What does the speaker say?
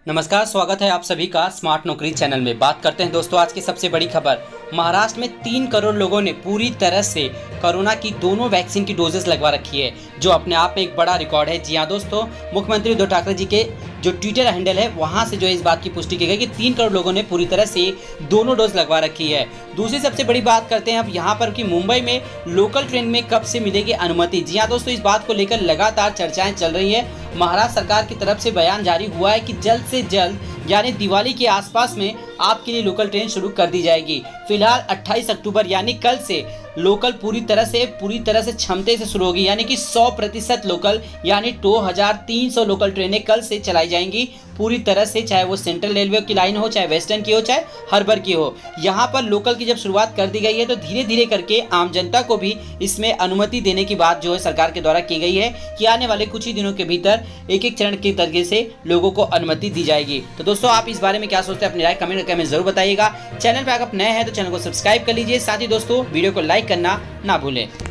नमस्कार, स्वागत है आप सभी का स्मार्ट नौकरी चैनल में। बात करते हैं दोस्तों आज की सबसे बड़ी खबर। महाराष्ट्र में 3 करोड़ लोगों ने पूरी तरह से कोरोना की दोनों वैक्सीन की डोजेस लगवा रखी है, जो अपने आप में एक बड़ा रिकॉर्ड है। जी हाँ दोस्तों, मुख्यमंत्री उद्धव ठाकरे जी के जो ट्विटर हैंडल है वहां से जो है इस बात की पुष्टि की गई कि 3 करोड़ लोगों ने पूरी तरह से दोनों डोज लगवा रखी है। दूसरी सबसे बड़ी बात करते हैं अब यहाँ पर कि मुंबई में लोकल ट्रेन में कब से मिलेगी अनुमति। जी हाँ दोस्तों, इस बात को लेकर लगातार चर्चाएं चल रही है। महाराष्ट्र सरकार की तरफ से बयान जारी हुआ है कि जल्द से जल्द यानी दिवाली के आसपास में आपके लिए लोकल ट्रेन शुरू कर दी जाएगी। फिलहाल 28 अक्टूबर यानी कल से लोकल पूरी तरह से क्षमता से शुरू होगी, यानी कि 100% लोकल यानी 2300 लोकल ट्रेनें कल से चलाई जाएंगी पूरी तरह से, चाहे वो सेंट्रल रेलवे की लाइन हो, चाहे वेस्टर्न की हो, चाहे हार्बर की हो। यहाँ पर लोकल की जब शुरुआत कर दी गई है तो धीरे धीरे करके आम जनता को भी इसमें अनुमति देने की बात जो है सरकार के द्वारा की गई है कि आने वाले कुछ ही दिनों के भीतर एक एक चरण के तरीके से लोगों को अनुमति दी जाएगी। तो दोस्तों आप इस बारे में क्या सोचते हैं, अपनी राय कमेंट करके हमें जरूर बताइएगा। चैनल पर अगर आप नए हैं तो चैनल को सब्सक्राइब कर लीजिए, साथ ही दोस्तों वीडियो को लाइक करना ना भूलें।